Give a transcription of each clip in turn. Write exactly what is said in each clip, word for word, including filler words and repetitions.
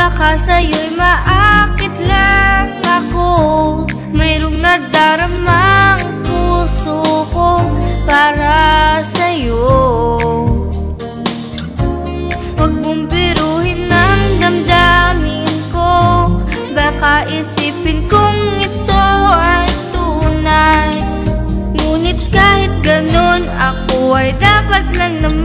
baka sa'yo'y maakit lang ako. Mayroong nadaramang puso ko para sa'yo. Huwag mong biruhin ang damdamin ko, baka isipin kong ito ay tunay. Ngunit kahit ganun, ako ay dapat lang na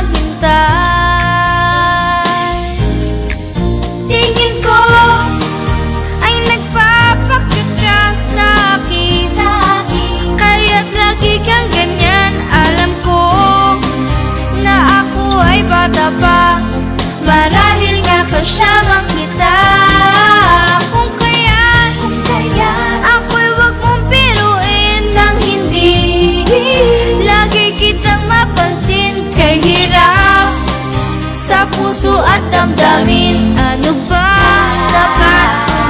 maghintay. Tingin ko ay nagpapakit ka sa'kin, kaya't lagi kang ganyan. Alam ko na ako ay bata pa, marahil nga kasama kita. Kung kaya't, kung kaya't ako'y wag mong biruin ng hindi lagi kitang mapansin. Kay hirap sa puso at damdamin, ano ba dapat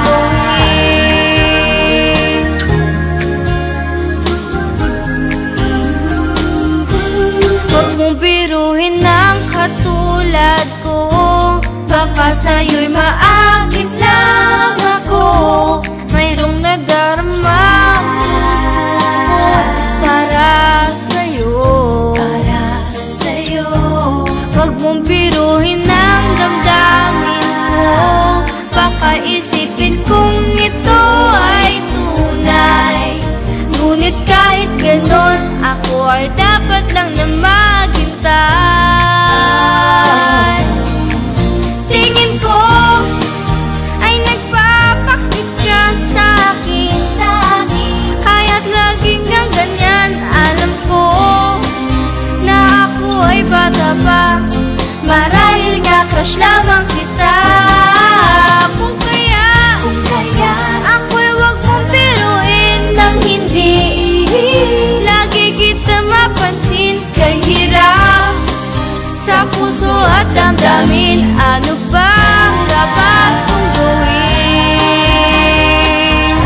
gawin? Huwag mong biruhin ng katulad ko, baka sa'yo'y maakit lang ako. Mayroong nadaramang puso ko para sa'yo. Huwag mong biruhin ang damdamin ko, baka isipin kong ito ay tunay. Ngunit kahit ganon, ako ay dapat lang na maghintay. Tingin ko ay nagpapakit ka sa'kin, kaya't laging kang ganyan. Alam ko na ako ay bata pa, marahil nga crush lamang kita. Kung kaya, kung kaya ako'y wag mong biruin ng hindi lagi kita mapansin. Kay hirap sa puso at damdamin, ano ba dapat kong gawin?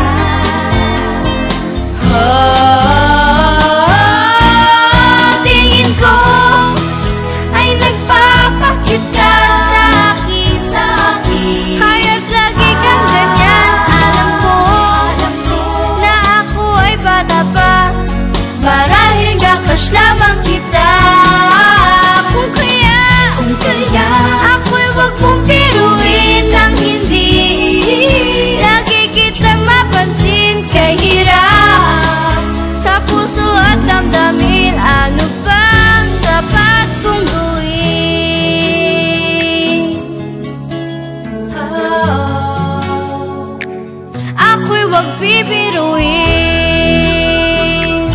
Oh, tingin ko ay nagpapakit ka sa'kin, kaya't lagi kang ganyan. Alam ko na ako ay bata pa, marahil nga crush lamang kita. Kung kaya, kung kaya ako'y wag mong biruin ng hindi lagi kitang mapansin. Kay hirap sa puso at damdamin, ano bang dapat kong gawin? Ako'y wag bibiruin,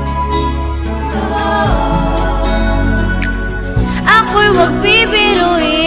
ako'y wag bibiruin.